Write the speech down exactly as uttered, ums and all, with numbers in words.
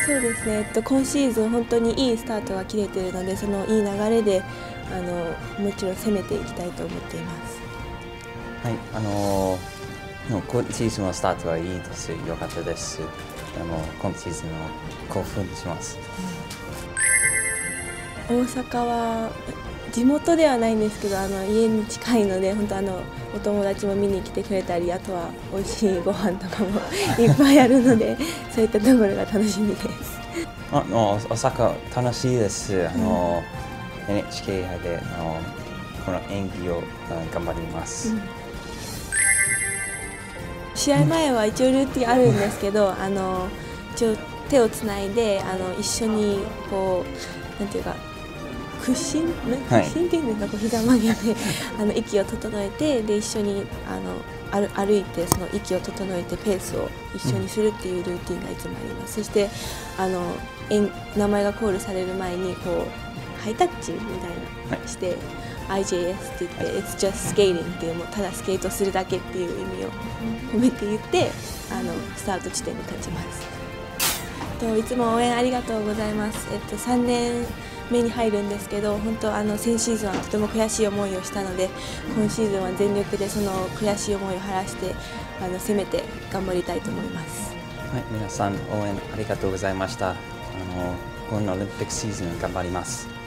そうですね、えっと、今シーズン本当にいいスタートが切れているので、そのいい流れであのもちろん攻めていきたいと思っています。 はい、あの今シーズンのスタートはいいです。良かったです。あの今シーズンの興奮します。 大阪は地元ではないんですけど、あの家に近いので、本当あのお友達も見に来てくれたり、あとは美味しいご飯とかもいっぱいあるので、そういったところが楽しみです。 あの大阪楽しいです。あの、うん、エヌエイチケー 杯であのこの演技を頑張ります。うん、 試合前は一応ルーティンあるんですけど、あの一応手をつないであの一緒にこうなんていうか。屈伸、屈伸っていうんですか、こう膝曲げてあの息を整えて、で一緒にあの歩歩いてその息を整えてペースを一緒にするっていうルーティンがいつもあります。そしてあの名前がコールされる前にこうハイタッチみたいなして、アイジェーエス って言って、はい、It's just skating っていう、もうただスケートするだけっていう意味を込めて言ってあのスタート地点に立ちます。といつも応援ありがとうございます。えっと、さんねんめに入るんですけど、本当あの先シーズンはとても悔しい思いをしたので、今シーズンは全力でその悔しい思いを晴らしてあの攻めて頑張りたいと思います。 はい、皆さん応援ありがとうございました。あの今のオリンピックシーズン頑張ります。